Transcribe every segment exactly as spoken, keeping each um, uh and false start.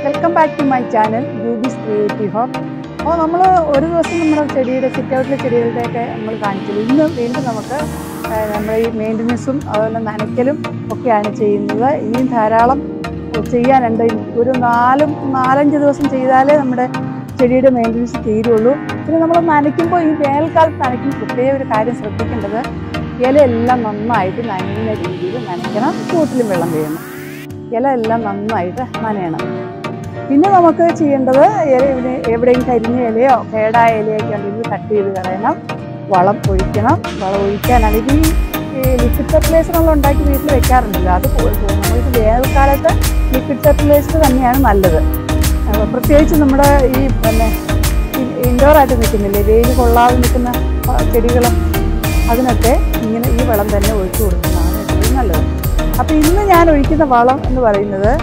Welcome back to my channel യൂബീസ് creative home. അപ്പോൾ നമ്മൾ ഒരു ദിവസം നമ്മുടെ ചെടിയുടെ സിറ്റ് ഔട്ടിലെ ചെടികളുടെയൊക്കെ നമ്മൾ കാണിച്ചത്. ഇന്ന് വീണ്ടും നമുക്ക് നമ്മുടെ ഈ മെയിൻ്റനൻസും അതുപോലെ നനയ്ക്കലും ഒക്കെയാണ് ചെയ്യുന്നത്. ഇനിയും ധാരാളം ചെയ്യാനുണ്ട്. ഒരു നാലും നാലഞ്ച് ദിവസം ചെയ്താലേ നമ്മുടെ ചെടിയുടെ മെയിൻ്റനൻസ് തീരുള്ളൂ. പിന്നെ നമ്മൾ നനയ്ക്കുമ്പോൾ ഈ വേനൽക്കാലത്ത് നനയ്ക്കുമ്പോൾ പ്രത്യേക ഒരു കാര്യം ശ്രദ്ധിക്കേണ്ടത്, ഇലയെല്ലാം നന്നായിട്ട് നനയുന്ന രീതിയിൽ നനയ്ക്കണം. ചൂട്ടിലും വെള്ളം വീഴണം. ഇല എല്ലാം നന്നായിട്ട് നനയണം. പിന്നെ നമുക്ക് ചെയ്യേണ്ടത് ഇല എവിടെയും കരിഞ്ഞ ഇലയോ കേടായ ഇലയൊക്കെ ഉണ്ടെങ്കിൽ കട്ട് ചെയ്ത് കളയണം. വളം ഒഴിക്കണം. വളം ഒഴിക്കാനാണെങ്കിൽ ഈ ലിക്വിഡ് ഫെർട്ടിലൈസർ നമ്മൾ ഉണ്ടാക്കി വീട്ടിൽ വെക്കാറുണ്ടല്ലോ, അത് നമ്മൾക്ക് വേനൽക്കാലത്ത് ലിക്വിഡ് ഫെർട്ടിലൈസർ തന്നെയാണ് നല്ലത്. പ്രത്യേകിച്ച് നമ്മുടെ ഈ പിന്നെ ഇൻഡോറായിട്ട് നിൽക്കുന്നില്ലേ, വെയിൽ കൊള്ളാതെ നിൽക്കുന്ന ചെടികളും അതിനൊക്കെ ഇങ്ങനെ ഈ വളം തന്നെ ഒഴിച്ചു കൊടുക്കുന്നതാണ് ഏറ്റവും നല്ലത്. അപ്പോൾ ഇന്ന് ഞാൻ ഒഴിക്കുന്ന വളം എന്ന് പറയുന്നത്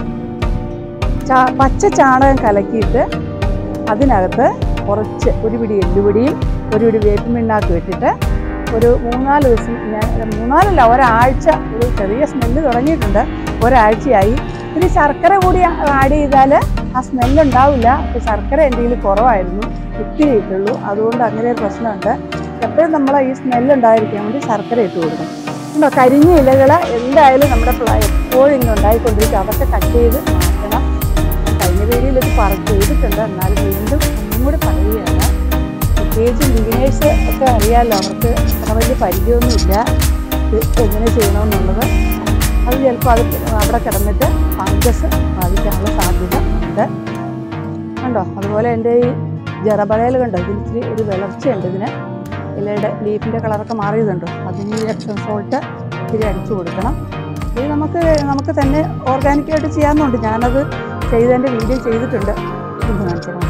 ചാ പച്ച ചാണകം കലക്കിയിട്ട് അതിനകത്ത് കുറച്ച് ഒരു പിടി എല്ലുപൊടിയും ഒരു പിടി വേപ്പിൻ പിണ്ണാക്കും ഇട്ടിട്ട് ഒരു മൂന്നാല് ദിവസം ഞാൻ മൂന്നാലല്ല ഒരാഴ്ച, ഒരു ചെറിയ സ്മെല്ല് തുടങ്ങിയിട്ടുണ്ട്, ഒരാഴ്ചയായി. ഇനി ശർക്കര കൂടി ആഡ് ചെയ്താൽ ആ സ്മെല്ലുണ്ടാവില്ല. അപ്പോൾ ശർക്കര എന്തെങ്കിലും കുറവായിരുന്നു, ഇത്തിരി ഇട്ടുള്ളൂ. അതുകൊണ്ട് അങ്ങനെ ഒരു പ്രശ്നമുണ്ട്. എപ്പോഴും നമ്മൾ ഈ സ്മെല്ലുണ്ടായിരിക്കാൻ വേണ്ടി ശർക്കര ഇട്ട് കൊടുക്കണം. ഉണ്ടോ, കരിഞ്ഞ ഇലകൾ എന്തായാലും നമ്മുടെ എപ്പോഴും ഇങ്ങനെ ഉണ്ടായിക്കൊണ്ടിരിക്കും. അതൊക്കെ കട്ട് ചെയ്ത് മാറ്റണം. കഴിഞ്ഞ വീഡിയോയിൽ ഇത് പറ ചെയ്തിട്ടുണ്ട്, എന്നാലും വീണ്ടും ഒന്നും കൂടി പറയുകയാണ്. പ്രത്യേകിച്ച് ബിഗിനേഴ്സ് ഒക്കെ അറിയാമല്ലോ, അവർക്ക് അത്ര വലിയ പരിചയമൊന്നുമില്ല ഇത് എങ്ങനെ ചെയ്യണമെന്നുള്ളത്. അത് ചിലപ്പോൾ അത് അവിടെ കിടന്നിട്ട് ഫംഗസ് ബാധിക്കാനുള്ള സാധ്യത ഉണ്ട്. കണ്ടോ, അതുപോലെ എൻ്റെ ഈ ജറബളയിൽ കണ്ടോ, ഇതിൽ ഇച്ചിരി ഒരു വളർച്ചയുണ്ട്. ഇതിന് ഇലയുടെ ലീഫിൻ്റെ കളറൊക്കെ മാറിയതുണ്ടോ, അതിന് ഈ എപ്സം സോൾട്ട് ഇത്തിരി അടിച്ചു കൊടുക്കണം. ഇത് നമുക്ക് നമുക്ക് തന്നെ ഓർഗാനിക്കായിട്ട് ചെയ്യാമെന്നുണ്ട്. ഞാനത് ചെയ്തതിൻ്റെ വീഡിയോ ചെയ്തിട്ടുണ്ട്, ഇത് കാണിച്ചതാണ്.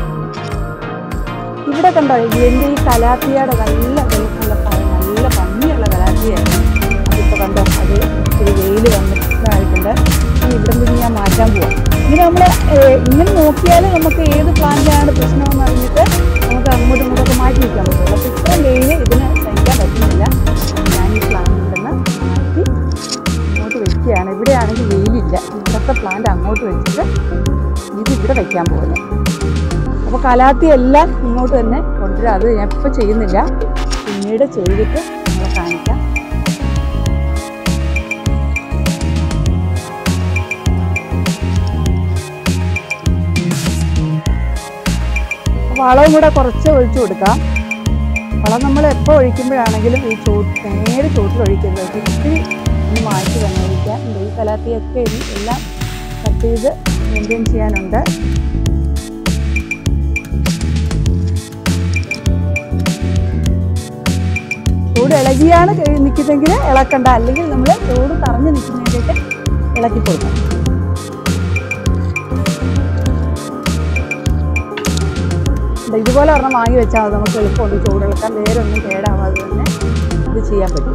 ഇവിടെ കണ്ടോ, എൻ്റെ ഈ കലാത്തിയുടെ നല്ല വെളുപ്പുള്ള നല്ല ഭംഗിയുള്ള കലാത്തിയായിരുന്നു. അതിപ്പോൾ കണ്ടോ, അത് ഇത്തിരി വെയിൽ വന്നിട്ടായിട്ടുണ്ട്. ഇവിടെ നിന്ന് ഞാൻ മാറ്റാൻ പോവാം. ഇങ്ങനെ നമ്മൾ ഇങ്ങനെ നോക്കിയാൽ നമുക്ക് ഏത് പ്ലാന്റാണ് പ്രശ്നമെന്ന് അറിഞ്ഞിട്ട് നമുക്ക് അങ്ങോട്ടും ഇങ്ങോട്ടൊക്കെ മാറ്റി വയ്ക്കാൻ പറ്റുള്ളൂ. അപ്പോൾ ഇത്രയും വെയിൽ ഇതിന് സഹിക്കാൻ പറ്റുന്നില്ല. ഞാൻ ഈ പ്ലാന്റ് നിന്ന് ഇങ്ങോട്ട് വയ്ക്കുകയാണ്. ഇവിടെയാണെങ്കിൽ വെയിലില്ല. ഇവിടുത്തെ പ്ലാന്റ് അങ്ങോട്ട് വെച്ചിട്ട് ഇത് ഇവിടെ വയ്ക്കാൻ പോകുന്നത്. അപ്പോൾ കലാത്തി എല്ലാം ഇങ്ങോട്ട് തന്നെ കൊണ്ടുവരാം. അത് ഞാൻ ഇപ്പോൾ ചെയ്യുന്നില്ല, പിന്നീട് ചെയ്തിട്ട് നമ്മളെ കാണിക്കാം. വളവും കൂടെ കുറച്ച് ഒഴിച്ചു കൊടുക്കാം. വളം നമ്മൾ എപ്പോൾ ഒഴിക്കുമ്പോഴാണെങ്കിലും ഈ ചൂട് നേരെ ചൂട്ടിൽ ഒഴിക്കുന്നത് ഇത്തിരി ഒന്ന് മാറ്റി തന്നെ ഒഴിക്കാം. ഈ കലാത്തിയൊക്കെ ഇനി എല്ലാം കട്ട് ചെയ്ത് മെയിൻറ്റെയിൻ ചെയ്യാനുണ്ട്. ചൂട് ഇളകിയാണ് നിൽക്കുന്നതെങ്കിൽ ഇളക്കണ്ട, അല്ലെങ്കിൽ നമ്മൾ ചൂട് തറഞ്ഞ് നിൽക്കുന്നതിലേക്ക് ഇളക്കി കൊടുക്കാം. ഇതുപോലെ ഒരെണ്ണം വാങ്ങി വെച്ചാൽ മതി, നമുക്ക് എളുപ്പമുണ്ട് ചൂടിളക്കാൻ. വേറെ ഒന്നും കേടാവാതെ തന്നെ ഇത് ചെയ്യാൻ പറ്റും.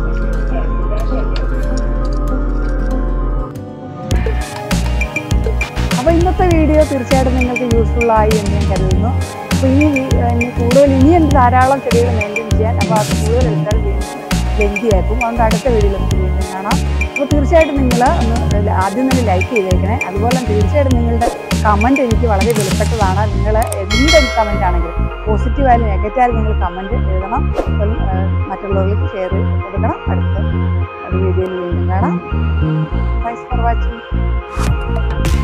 അപ്പോൾ ഇന്നത്തെ വീഡിയോ തീർച്ചയായിട്ടും നിങ്ങൾക്ക് യൂസ്ഫുള്ളായി എന്ന് ഞാൻ കരുതുന്നു. അപ്പോൾ ഇനി ഇനി കൂടുതൽ ഇനിയും ധാരാളം ചെടികൾ മെയിൻറ്റെയിൻ ചെയ്യാൻ, അപ്പോൾ അത് കൂടുതൽ എടുത്താൽ ലെങ്തിയാക്കും. അതുകൊണ്ട് അടുത്ത വീഡിയോയിൽ നമുക്ക് വീണ്ടും കാണാം. അപ്പോൾ തീർച്ചയായിട്ടും നിങ്ങൾ ഒന്ന് ആദ്യം തന്നെ ലൈക്ക് ചെയ്തേക്കണേ. അതുപോലെ തീർച്ചയായിട്ടും നിങ്ങളുടെ കമൻറ്റ് എനിക്ക് വളരെ വിലപ്പെട്ടതാണ്. നിങ്ങൾ എന്ത് കമൻ്റ് ആണെങ്കിലും പോസിറ്റീവായാലും നെഗറ്റീവായാലും നിങ്ങൾ കമൻറ്റ് എഴുതണം. അപ്പം മറ്റുള്ളവർക്ക് ഷെയർ കൊടുക്കണം. അടുത്ത ഒരു വീഡിയോയിൽ വീണ്ടും കാണാം. Thanks for watching.